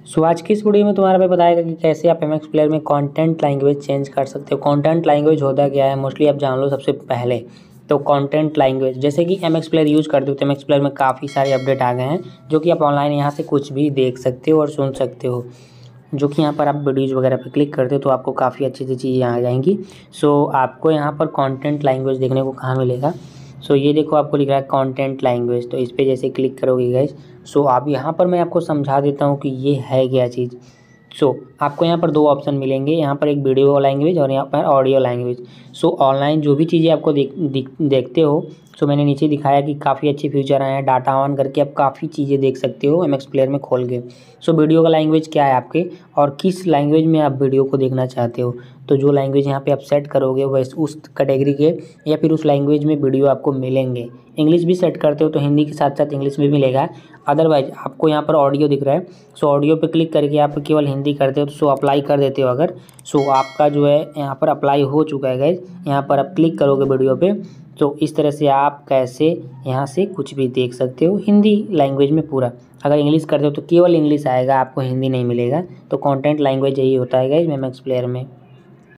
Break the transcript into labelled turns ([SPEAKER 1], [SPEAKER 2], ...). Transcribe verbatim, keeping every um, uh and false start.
[SPEAKER 1] सो आज की इस वीडियो में तुम्हारा मैं बताएगा कि कैसे आप एम एक्स प्लेयर में कंटेंट लैंग्वेज चेंज कर सकते हो। कंटेंट लैंग्वेज होता क्या है, मोस्टली आप जान लो। सबसे पहले तो कंटेंट लैंग्वेज, जैसे कि एम एक्स प्लेयर यूज़ करते हो तो एम एक्स प्लेयर में काफ़ी सारे अपडेट आ गए हैं जो कि आप ऑनलाइन यहाँ से कुछ भी देख सकते हो और सुन सकते हो। जो कि यहाँ पर आप वीडियोज़ वगैरह पर क्लिक करते हो तो आपको काफ़ी अच्छी अच्छी चीज़ें आ जाएंगी। सो आपको यहाँ पर कंटेंट लैंग्वेज देखने को कहाँ मिलेगा। सो ये देखो, आपको लिख रहा है कंटेंट लैंग्वेज, तो इस पर जैसे क्लिक करोगे गाइस, सो आप यहाँ पर मैं आपको समझा देता हूँ कि ये है क्या चीज़। सो आपको यहाँ पर दो ऑप्शन मिलेंगे, यहाँ पर एक वीडियो लैंग्वेज और यहाँ पर ऑडियो लैंग्वेज। सो ऑनलाइन जो भी चीज़ें आपको देख, देख देखते हो, सो मैंने नीचे दिखाया कि काफ़ी अच्छे फीचर आए हैं। डाटा ऑन करके आप काफ़ी चीज़ें देख सकते हो एम एक्स प्लेयर में खोल के। सो वीडियो का लैंग्वेज क्या है आपके, और किस लैंग्वेज में आप वीडियो को देखना चाहते हो, तो जो लैंग्वेज यहाँ पे आप सेट करोगे वैसे उस कैटेगरी के या फिर उस लैंग्वेज में वीडियो आपको मिलेंगे। इंग्लिश भी सेट करते हो तो हिंदी के साथ साथ इंग्लिश में भी मिलेगा। अदरवाइज आपको यहाँ पर ऑडियो दिख रहा है, सो ऑडियो पे क्लिक करके आप केवल हिंदी करते हो तो सो अप्लाई कर देते हो अगर, सो आपका जो है यहाँ पर अप्लाई हो चुका है गाइस। यहाँ पर आप क्लिक करोगे वीडियो पे, तो इस तरह से आप कैसे यहाँ से कुछ भी देख सकते हो हिंदी लैंग्वेज में पूरा। अगर इंग्लिश करते हो तो केवल इंग्लिश आएगा, आपको हिंदी नहीं मिलेगा। तो कंटेंट लैंग्वेज यही होता है गाइस एम एक्स प्लेयर में।